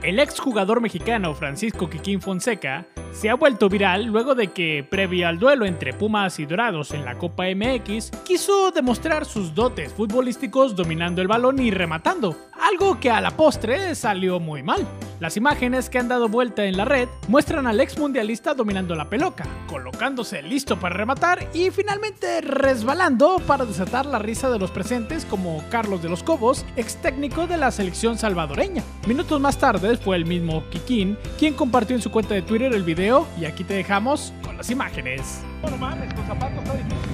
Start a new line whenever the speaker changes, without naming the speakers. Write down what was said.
El exjugador mexicano Francisco Kikín Fonseca se ha vuelto viral luego de que, previo al duelo entre Pumas y Dorados en la Copa MX, quiso demostrar sus dotes futbolísticos dominando el balón y rematando, algo que a la postre salió muy mal. Las imágenes que han dado vuelta en la red muestran al ex mundialista dominando la pelota, colocándose listo para rematar y finalmente resbalando para desatar la risa de los presentes como Carlos de los Cobos, ex técnico de la selección salvadoreña. Minutos más tarde fue el mismo Kikín quien compartió en su cuenta de Twitter el video y aquí te dejamos con las imágenes.
No mames, con zapatos está difícil.